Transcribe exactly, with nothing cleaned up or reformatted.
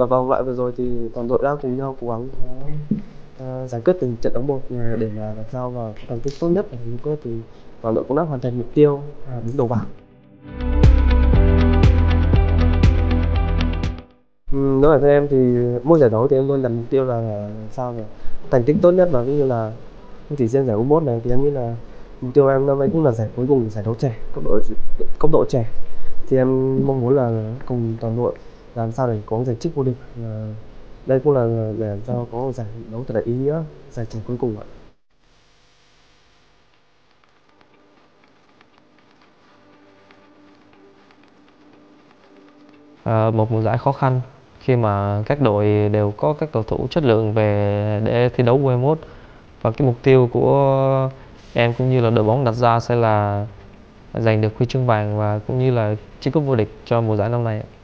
Và vòng loại vừa rồi thì toàn đội đã cùng nhau cố gắng uh, giải quyết từng trận đấu một để mà làm sao mà thành tích tốt nhất. Và thì toàn đội cũng đã hoàn thành mục tiêu uh, đứng đầu bảng. Ừ, đối với em thì mỗi giải đấu thì em luôn đặt mục tiêu là, là sao là thành tích tốt nhất, và cũng như là không chỉ riêng giải u mốt này thì em nghĩ là mục tiêu em năm nay cũng là giải cuối cùng giải đấu trẻ cấp độ cấp độ trẻ, thì em mong muốn là cùng toàn đội làm sao để có giành chức vô địch. À, đây cũng là để làm sao có giải đấu thật là ý nghĩa, giải trẻ cuối cùng ạ. À, một mùa giải khó khăn khi mà các đội đều có các cầu thủ chất lượng về để thi đấu u hai mốt, và cái mục tiêu của em cũng như là đội bóng đặt ra sẽ là giành được huy chương vàng và cũng như là chiếc cúp vô địch cho mùa giải năm nay.